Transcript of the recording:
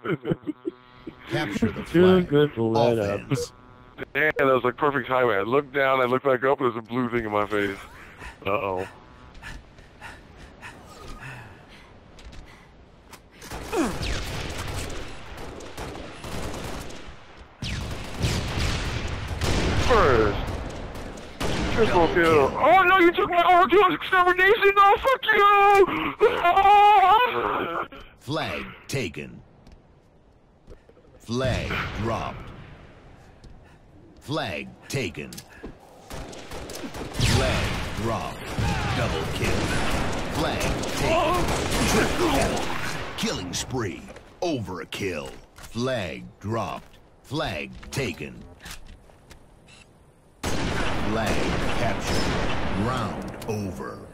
Capture the Too flag. good to let up. Offense. Damn, that was like perfect timing. I looked down, I looked back up, and there's a blue thing in my face. Uh-oh. First. Triple kill. Oh no, you took my overkill extermination! No, fuck you! Flag taken. Flag dropped. Flag taken. Flag dropped. Double kill. Flag taken. Triple kill. Killing spree. Overkill. Flag dropped. Flag taken. Flag captured. Round over.